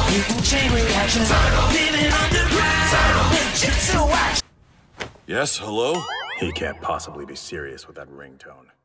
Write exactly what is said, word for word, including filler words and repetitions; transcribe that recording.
Mutant chain reaction. Living underground. Ninjutsu action. Yes, hello? He can't possibly be serious with that ringtone.